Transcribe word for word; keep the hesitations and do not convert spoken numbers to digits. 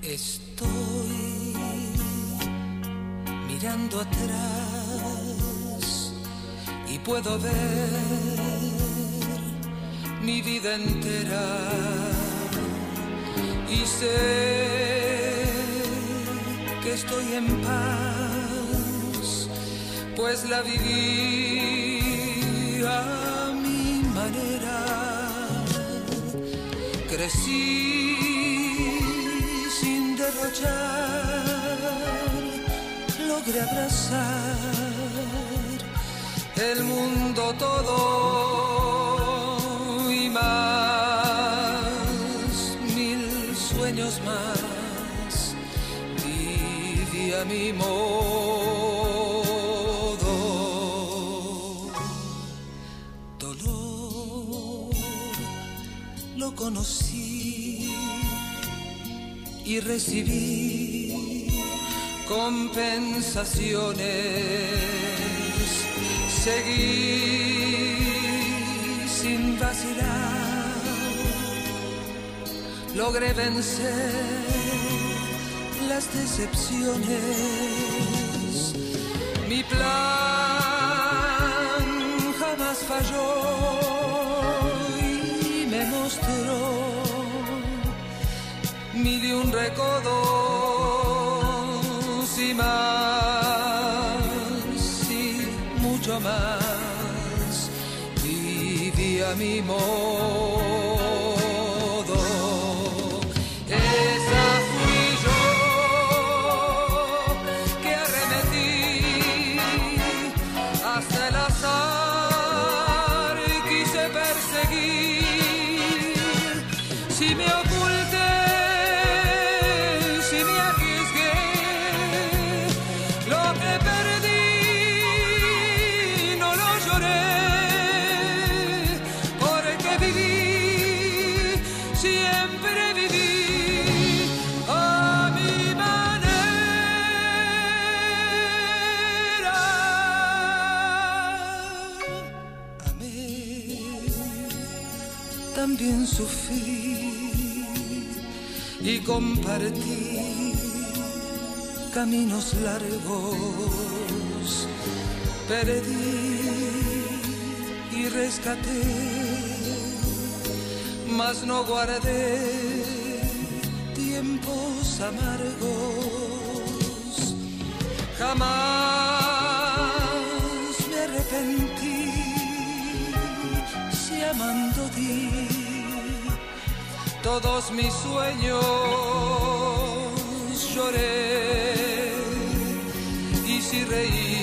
Estoy mirando atrás y puedo ver mi vida entera y sé que estoy en paz, pues la viví a mi manera. Crecí sin derrochar, logré abrazar el mundo todo y más, mil sueños más, viví a mi modo. Dolor lo conocí y recibí compensaciones. Seguí sin vacilar, logré vencer las decepciones. Mi plan jamás falló y me mostró mil y un recodos y más y mucho más, viví a mi modo. Esa fui yo que arremetí hasta el azar y quise perseguir. Si me oculté, si me arriesgué, lo que perdí no lo lloré, porque viví, siempre viví a mi manera. Amé, también sufrí y compartí caminos largos, perdí y rescaté, mas no guardé tiempos amargos. Jamás me arrepentí si amando di todos mis sueños, lloré y si reí